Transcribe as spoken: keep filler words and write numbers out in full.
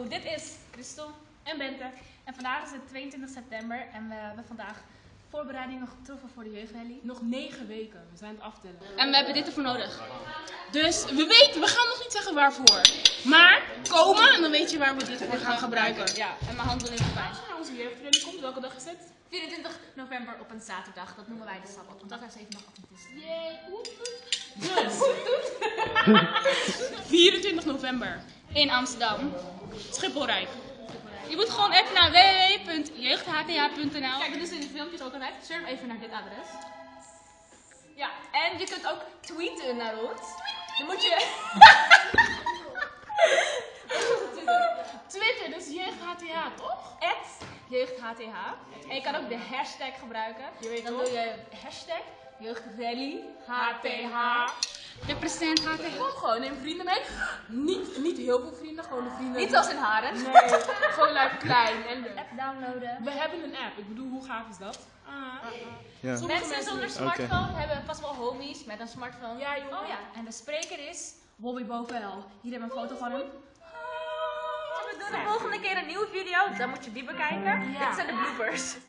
dit is Christel en Bente. En vandaag is het tweeëntwintig september en we hebben vandaag voorbereidingen getroffen voor de jeugdrallye. Nog negen weken, we zijn het aftellen. En we hebben dit ervoor nodig. Dus we weten, we gaan nog niet zeggen waarvoor. Maar komen en dan weet je waar we dit voor gaan gebruiken. Ja, en mijn handen doen even pijn. Ja, onze jeugdrallye komt, welke dag is het? vierentwintig november op een zaterdag, dat noemen wij de Sabbat, want dat zijn zeven dag Adventisten. Yay, Dus, vierentwintig november In Amsterdam. Schipholrijk. Je moet gewoon even naar w w w punt jeugd h t h punt n l. Kijk, dat is in de filmpjes ook altijd. Surf even naar dit adres. Ja, en je kunt ook tweeten naar ons. Dan moet je... Twitter, dus jeugdhth, toch? at jeugdhth. En je kan ook de hashtag gebruiken. Je weet Dan toch? doe je hashtag jeugdrallye H T H. Represent H T H. Kom gewoon, neem vrienden mee. Niet, niet heel veel vrienden, gewoon de vrienden. Niet zoals in Haren. Nee, gewoon like klein en leuk. App downloaden. We hebben een app, ik bedoel, hoe gaaf is dat? Ah. Ja. Sommige Mensen zonder niet. smartphone hebben vast wel homies met een smartphone. Ja, joh. Oh ja, en de spreker is Bobby Bovenel. Hier hebben we een foto van hem. En we doen de volgende keer een nieuwe video, dan moet je die bekijken. Ja. Dit zijn de bloopers.